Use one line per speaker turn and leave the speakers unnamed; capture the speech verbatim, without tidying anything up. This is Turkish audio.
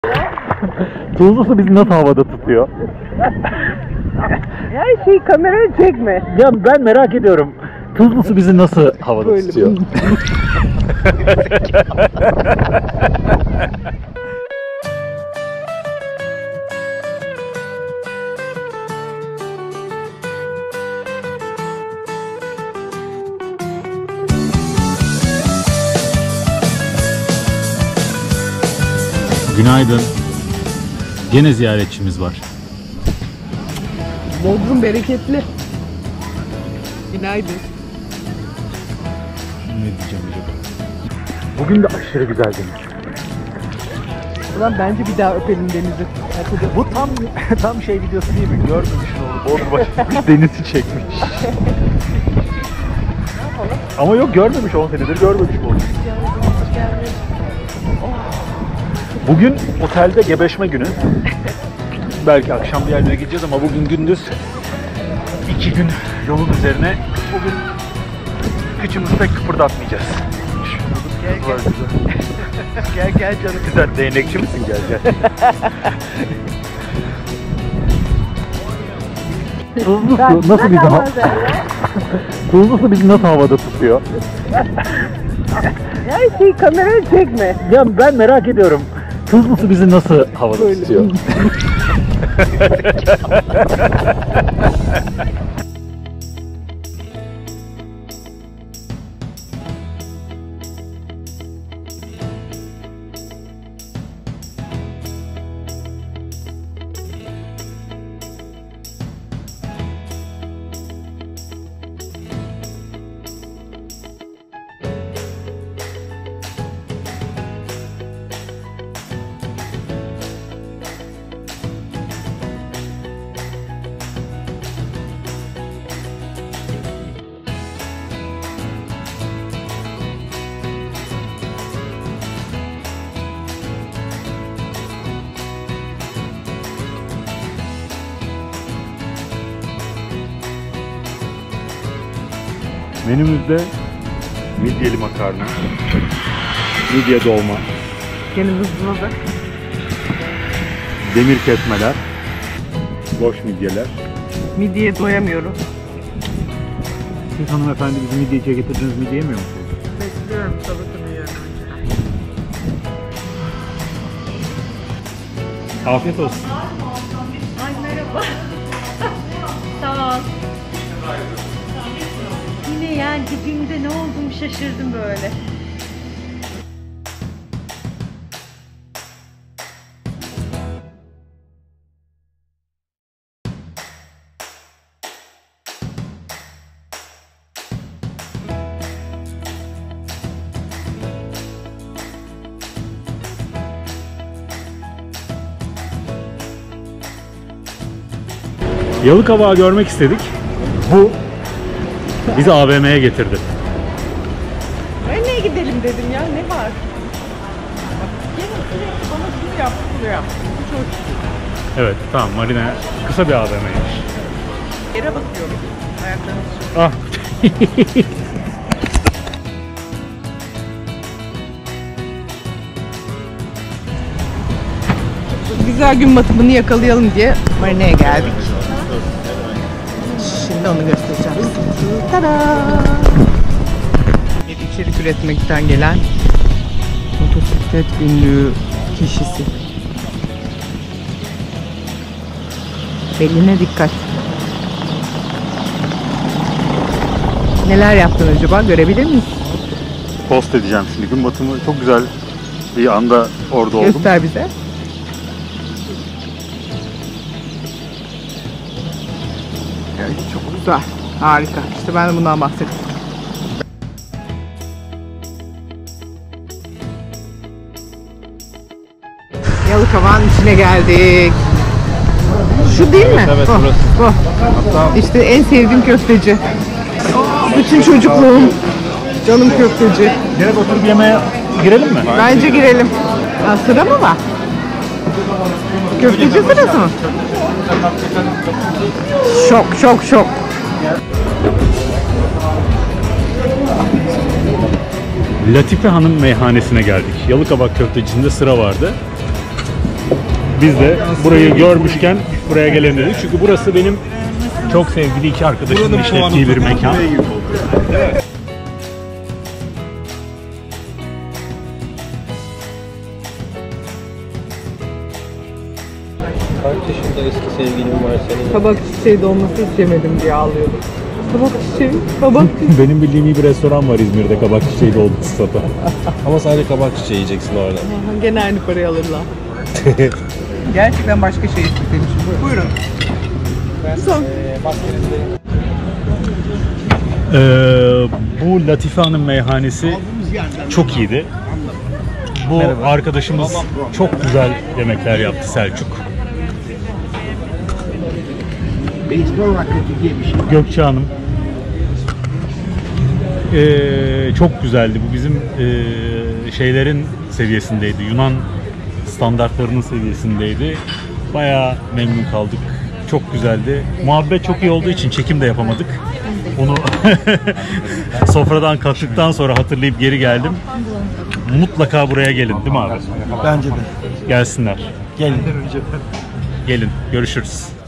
Tuzlu su bizi nasıl havada tutuyor?
Her şeyi kameraya çekme.
Ya ben merak ediyorum. Tuzlu su bizi nasıl havada
Böyle
tutuyor? Günaydın. Gene ziyaretçimiz var.
Bodrum bereketli. Günaydın.
Ne diyeceğim acaba? Bugün de aşırı güzel deniz.
Ulan bence bir daha öpelim denizi.
Bu tam tam şey videosu değil mi? Görmemiş onu. Bodrum denizi çekmiş. Ama yok, görmemiş, on senedir görmemiş bu. Bugün otelde gebeşme günü. Belki akşam bir yerlere gideceğiz ama bugün gündüz iki gün yolun üzerine. Bugün kıçımızı pek kıpırdatmayacağız.
Gel gel. Gel gel canım.
Güzel, değnekçi misin? Gel gel. Tuzlu su nasıl bizi havada? Tuzlu su bizi nasıl havada tutuyor?
Her şeyi kameraya çekme.
Ya ben merak ediyorum. Tuzlu su bizi nasıl havada
Böyle.
tutuyor? Menümüzde midyeli makarna, midye dolma,
Kendimiz burada.
demir kesmeler, boş midyeler.
Midyeye doyamıyorum.
Siz hanımefendi bizi midyeciye getirdiniz, midye yemiyor musunuz?
Bekliyorum salatını yiyorum.
Afiyet olsun.
Ay merhaba. Sağ ol. Yine yani dibimde ne olduğumu şaşırdım böyle.
Yalıkavak'ı görmek istedik. Bu bizi A V M'ye getirdi.
Nereye gidelim dedim ya, ne var? Gelin sürekli bana şunu yap, bunu yap. Bu çok
Evet, tamam, Marina kısa bir A V M'ymiş.
yere bakıyorum. Ayaklarım şu.
Ah.
Güzel gün batımını yakalayalım diye marineye geldik. Şimdi onu göstereceğim size. Tada! Bir içerik üretmekten gelen motosiklet ünlü kişisi. Beline dikkat. Neler yaptın acaba? Görebilir miyiz?
Post edeceğim şimdi. Gün batımı çok güzel bir anda orada oldum.
Göster bize. Evet, çok güzel. Harika. İşte ben de bundan bahsettim. Yalıkavak'ın içine geldik. Şu değil mi?
Evet,
bu,
burası.
bu.
Hatta
İşte en sevdiğim köfteci. Bütün çocukluğum. Canım köfteci.
direkt oturup yemeğe girelim mi?
Bence girelim. Ha, sıra mı var? Köfteci sırası mı? Şok şok şok.
Latife Hanım meyhanesine geldik. Yalıkavak köftecisinde sıra vardı. Biz de burayı görmüşken buraya gelelim dedik. Çünkü burası benim çok sevgili iki arkadaşımın işlettiği bir mekan.
Kaç yaşında eski sevgilin var senin?
Kabak çiçeği dolması hiç yemedim diye ağlıyordum. Kabak çiçeği, kabak çiçeği.
Benim bildiğim iyi bir restoran var İzmir'de, kabak çiçeği dolması satan.
Ama sadece kabak çiçeği yiyeceksin orada.
Gene aynı parayı alırlar.
Gerçekten başka şey istemişim. Buyurun.
Son.
Ee, bu Latife Hanım meyhanesi çok iyiydi. Bu arkadaşımız çok güzel yemekler yaptı, Selçuk. Gökçe Hanım. Ee, çok güzeldi. Bu bizim ee, şeylerin seviyesindeydi. Yunan standartlarının seviyesindeydi. Bayağı memnun kaldık. Çok güzeldi. Muhabbet çok iyi olduğu için çekim de yapamadık. Onu sofradan kalktıktan sonra hatırlayıp geri geldim. Mutlaka buraya gelin, değil mi abi?
Bence de.
Gelsinler.
Gelin.
Gelin. Görüşürüz.